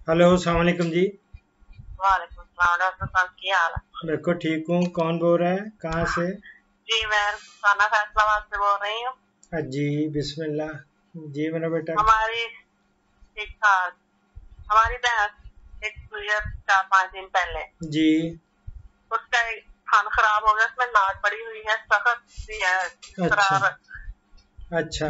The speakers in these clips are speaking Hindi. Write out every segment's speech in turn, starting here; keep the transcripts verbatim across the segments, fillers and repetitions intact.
हेलो, अस्सलाम वालेकुम जी। वालेकुम सलाम डॉक्टर साहब, की हाल है? बिल्कुल ठीक हूँ। कौन बोल रहा है, कहाँ से? जी मैं साना फैसलाबाद से बोल रही हूँ। अ, जी बिस्मिल्लाह। जी मेरा बेटा। हमारी ठीक ठाक हमारी भैंस एक हुई है चार पाँच दिन पहले। जी। उसका एक खाना खराब हो गया, उसमें नाड़ पड़ी हुई है, सख्त सी है, अच्छा। शरारत। अच्छा।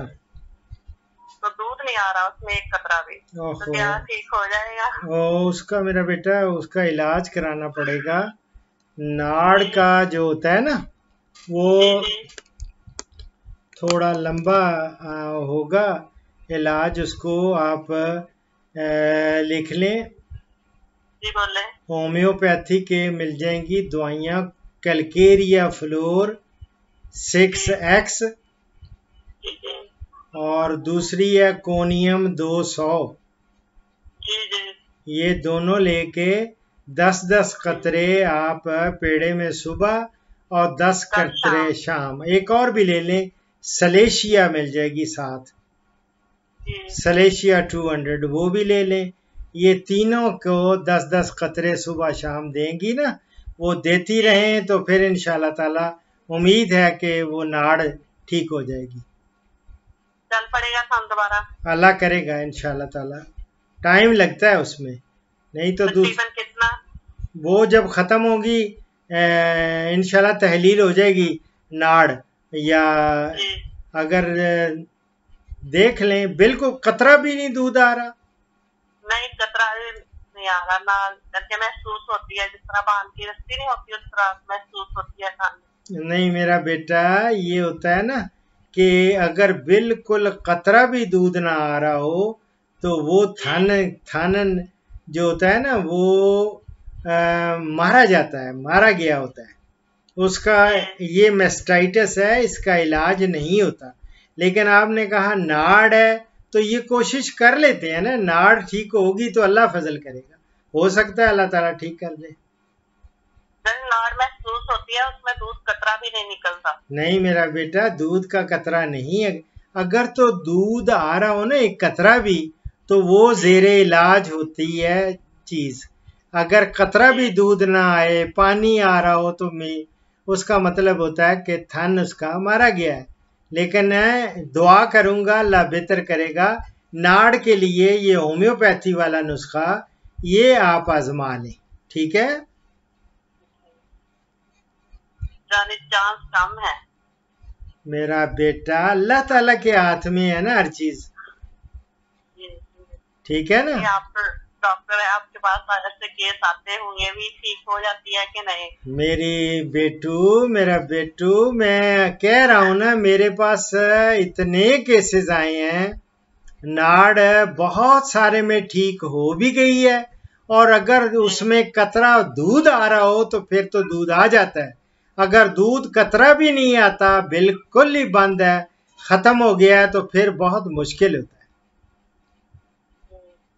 तो दूध नहीं आ रहा उसमें एक कतरा भी। तो ओहो। क्या ठीक हो जाएगा? ओ, उसका मेरा बेटा उसका इलाज कराना पड़ेगा। नाड़ जी का जो होता है ना, वो जी जी थोड़ा लंबा आ, होगा। इलाज उसको आप आ, लिख लें। जी बोले। होम्योपैथी के मिल जाएंगी दवाइयाँ। कैलकेरिया फ्लोर सिक्स जी एक्स जी जी और दूसरी है कोनियम दो सौ। जी जी ये दोनों लेके दस दस जी कतरे आप पेड़े में सुबह और दस कल कतरे शाम। शाम। एक और भी ले लें, सलेशिया मिल जाएगी साथ। जी सलेशिया टू हंड्रेड वो भी ले लें। ये तीनों को दस दस कतरे सुबह शाम देंगी ना, वो देती जी रहें तो फिर इंशाल्लाह ताला उम्मीद है कि वो नाड़ ठीक हो जाएगी। चल पड़ेगा शाम दोबारा। अल्लाह करेगा इंशाल्लाह ताला। टाइम लगता है उसमें, नहीं तो दूस तकरीबन कितना? वो जब ख़त्म होगी इंशाल्लाह तहलील हो जाएगी नाड़। या जी अगर अ, देख लें बिल्कुल कतरा भी नहीं दूध आ रहा। नहीं कतरा नहीं आ रहा ना। जैसे महसूस होती है, जिस तरह बांध की रस्सी नहीं होती, उस तरह महसूस होती है खाने। नहीं मेरा बेटा, ये होता है ना कि अगर बिल्कुल कतरा भी दूध ना आ रहा हो तो वो जी थन थन जो होता है ना वो आ, मारा जाता है, मारा गया होता है उसका। जी ये मेस्टाइटिस है, इसका इलाज नहीं होता। लेकिन आपने कहा नाड़ है तो ये कोशिश कर लेते हैं ना, नाड़ ठीक होगी तो अल्लाह फजल करेगा। हो सकता है अल्लाह ताला ठीक कर दे। जब नाड़ महसूस होती है, उसमें दूध कतरा भी नहीं निकलता। नहीं मेरा बेटा, दूध का कतरा नहीं है। अगर तो दूध आ रहा हो ना एक कतरा भी, तो वो जी जेरे इलाज होती है चीज। अगर कतरा जी भी दूध ना आए, पानी आ रहा हो तो मैं उसका मतलब होता है कि थन उसका मारा गया है। लेकिन मैं दुआ करूंगा, अल्लाह बेहतर करेगा। नाड़ के लिए ये होम्योपैथी वाला नुस्खा ये आप आजमा लें, ठीक है? जाने चांस कम है। मेरा बेटा, अल्लाह ताला के हाथ में है ना हर चीज, जी जी ठीक है ना? जी आप डॉक्टर है, आपके पास ऐसे केस आते होंगे, भी ठीक हो जाती है कि नहीं? मेरी बेटू मेरा बेटू, मैं कह रहा हूं ना, मेरे पास इतने केसेस आए हैं। नाड़ बहुत सारे में ठीक हो भी गई है, और अगर जी उसमें कतरा दूध आ रहा हो तो फिर तो दूध आ जाता है। अगर दूध कतरा भी नहीं आता, बिल्कुल ही बंद है, खत्म हो गया है, तो फिर बहुत मुश्किल होता है। जी।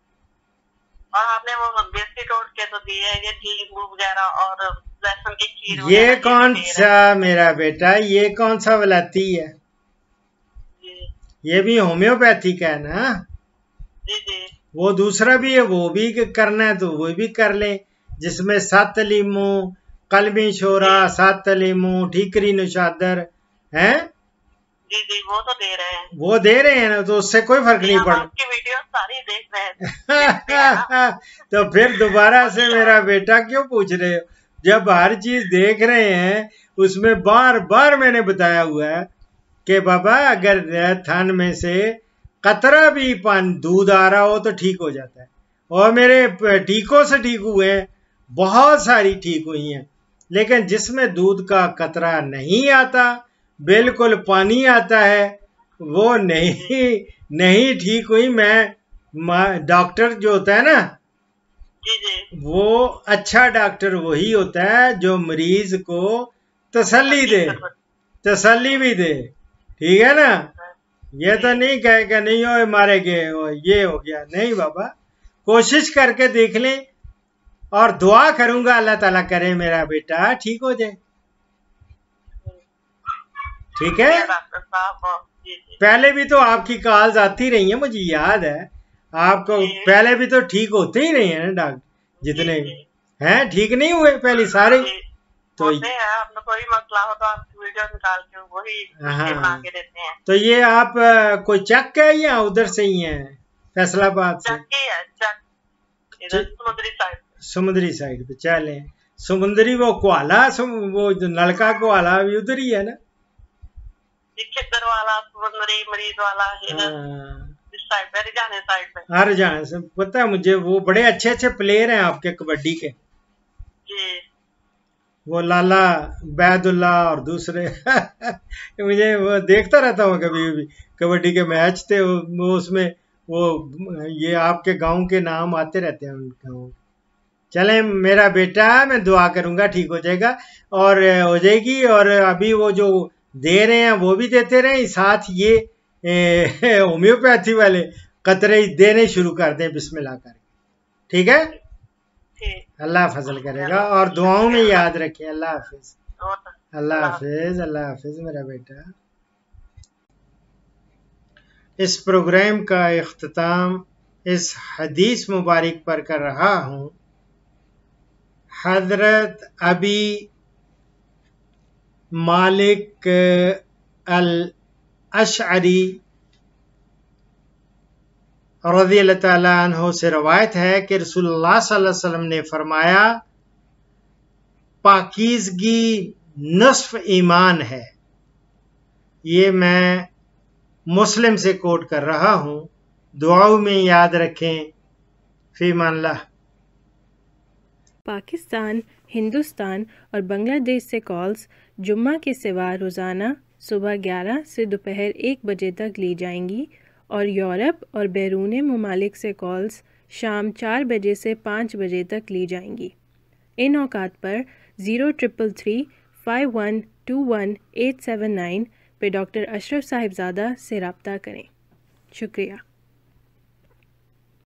और आपने वो देसी टोटके तो दिए हैं, ये नींबू वगैरह और लहसुन की खीर ये वगैरह, ये भी कौन दे रहे सा हैं। मेरा बेटा, ये कौन सा वलाती है? जी ये भी होम्योपैथी का है ना? जी जी वो दूसरा भी है, वो भी करना है तो वो भी कर लें, जिसमें सात लीमू, कलमी जी शोरा, सात लीमू, ठीकरी नुशादर है। जी जी वो तो दे रहे हैं। वो दे रहे हैं ना, तो उससे कोई फर्क जी नहीं हम पड़ आपकी वीडियो सारी देख रहे हैं, देखते हैं ना। तो फिर दोबारा से अच्छा। मेरा बेटा क्यों पूछ रहे हो? जब हर चीज देख रहे हैं, उसमें बार बार मैंने बताया हुआ है कि बाबा अगर थन में से कतरा भी पानी दूध आ रहा हो तो ठीक हो जाता है। और मेरे टीकों से ठीक हुए हैं, बहुत सारी ठीक हुई हैं। लेकिन जिसमें दूध का कतरा नहीं आता, बिल्कुल पानी आता है, वो जी नहीं नहीं ठीक हुई। मैं डॉक्टर जो होता है ना, जी जी वो अच्छा डॉक्टर वही होता है जो मरीज को तसल्ली तसल्ली दे, कर। तसल्ली भी दे, ठीक है ना? ये तो जी नहीं कहेगा नहीं हो मारे गए हो, ये हो गया नहीं बाबा। कोशिश करके देख लें, और दुआ जी करूंगा अल्लाह ताला करे मेरा बेटा ठीक हो जाए, ठीक है? शुक्रिया डॉक्टर साहब। जी जी पहले भी तो आपकी कॉल्स आती रही हैं, मुझे याद है। आपको पहले भी तो ठीक होते ही नहीं है ना डॉक्टर जितने हैं, ठीक नहीं हुए पहले सारे। तो होते हैं, आपने कोई मसला हो तो आप वीडियो निकाल के वही हाँ, के देते हैं। तो ये आप आ, कोई चक है या उधर से ही है फैसलाबाद से? चक ही है, चक इधर समुद्री साइड। समुद्री साइड पे चले, समुद्री वो कोआला सम, वो जो नलका कोआला भी उधर ही है ना, खिद्दर वाला समुद्री मरीज वाला हाँ, इस साइड पे, हरियाणा साइड पे। हर जाने से पता है मुझे, वो बड़े अच्छे अच्छे प्लेयर हैं आपके कबड्डी के जी। वो लाला बैदुल्ला और दूसरे मुझे वो देखता रहता हूँ कभी भी कबड्डी के मैच थे वो, वो उसमें वो ये आपके गांव के नाम आते रहते हैं गाँव। चले मेरा बेटा, मैं दुआ करूंगा ठीक हो जाएगा और हो जाएगी। और अभी वो जो दे रहे हैं वो भी देते रहे, साथ ये होम्योपैथी वाले कतरे देने शुरू कर दें बिस्मिल्लाह करके, ठीक है? अल्लाह फजल करेगा और दुआओं में याद रखें। अल्लाह हाफिज, अल्लाह हाफिज, अल्लाह हाफिज मेरा बेटा। इस प्रोग्राम का इख्तिताम इस हदीस मुबारक पर कर रहा हूँ। हजरत अबी मालिक अल अशअरी रज़ी अल्लाह ताला अन्हु से रवायत है कि रसूलुल्लाह सल्लल्लाहु अलैहि वसल्लम ने फरमाया, पाकीज़गी नस्फ ईमान है। ये मैं मुस्लिम से कोट कर रहा हूँ, दुआओं में याद रखें। फ़ीमानिल्लाह। पाकिस्तान, हिंदुस्तान और बांग्लादेश से कॉल्स जुम्मा के सिवा रोज़ाना सुबह ग्यारह से दोपहर एक बजे तक ली जाएंगी और यूरोप और बैरून ममालिक से कॉल्स शाम चार बजे से पाँच बजे तक ली जाएंगी। इन औकात पर zero triple three five one two one eight seven nine पे डॉक्टर अशरफ साहिबजादा से रब्ता करें। शुक्रिया।